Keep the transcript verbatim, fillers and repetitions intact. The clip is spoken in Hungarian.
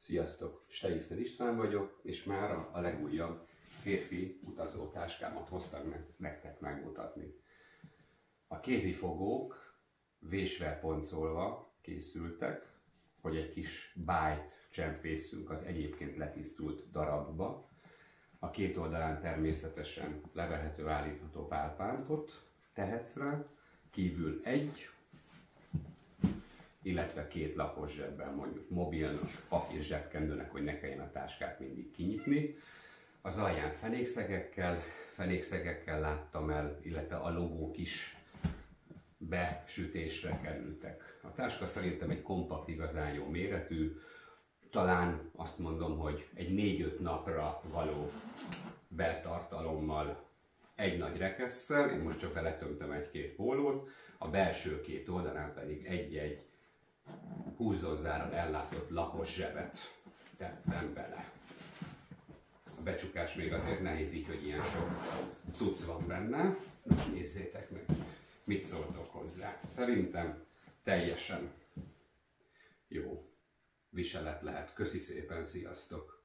Sziasztok! Steiszner István vagyok, és már a legújabb férfi utazótáskámat hoztam meg, nektek megmutatni. A kézifogók vésvel poncolva készültek, hogy egy kis bájt csempészünk az egyébként letisztult darabba. A két oldalán természetesen levehető, állítható válpántot tehetsz rá, kívül egy, illetve két lapos zsebben, mondjuk mobilnak, papír zsebkendőnek, hogy ne kelljen a táskát mindig kinyitni. Az alján fenékszegekkel, fenékszegekkel láttam el, illetve a logók is besütésre kerültek. A táska szerintem egy kompakt, igazán jó méretű, talán azt mondom, hogy egy négy-öt napra való beltartalommal, egy nagy rekesszel, én most csak beletömtem egy-két pólót, a belső két oldalán pedig egy-egy húzózárral ellátott lapos zsebet tettem bele. A becsukás még azért nehéz így, hogy ilyen sok cucc van benne. Nézzétek meg, mit szóltok hozzá. Szerintem teljesen jó viselet lehet. Köszi szépen, sziasztok!